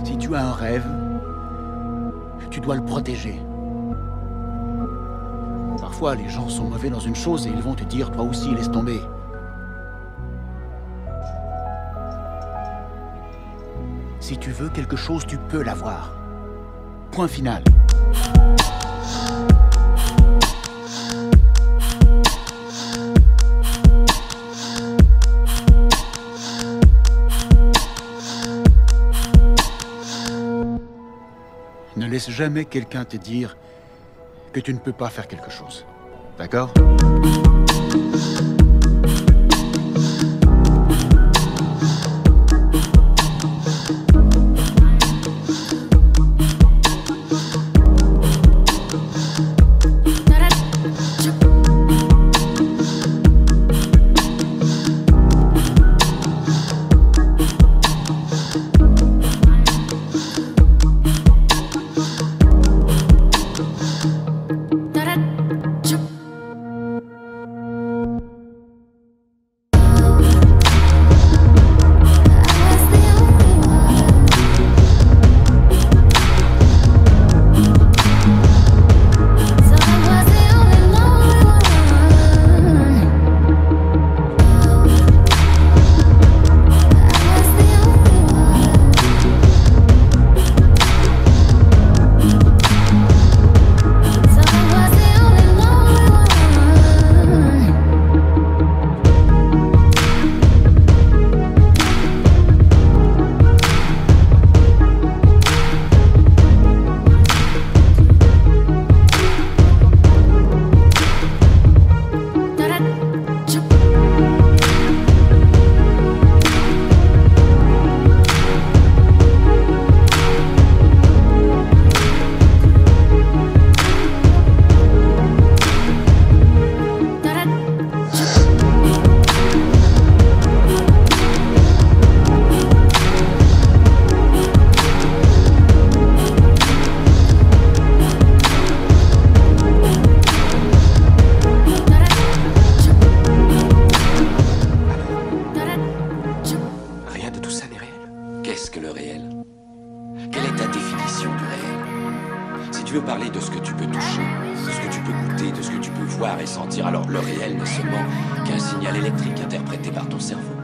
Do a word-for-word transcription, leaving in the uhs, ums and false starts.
Si tu as un rêve, tu dois le protéger. Parfois, les gens sont mauvais dans une chose et ils vont te dire, toi aussi, laisse tomber. Si tu veux quelque chose, tu peux l'avoir. Point final. Ne laisse jamais quelqu'un te dire que tu ne peux pas faire quelque chose. D'accord ? Qu'est-ce que le réel? Quelle est ta définition du réel? Si tu veux parler de ce que tu peux toucher, de ce que tu peux goûter, de ce que tu peux voir et sentir, alors le réel n'est seulement qu'un signal électrique interprété par ton cerveau.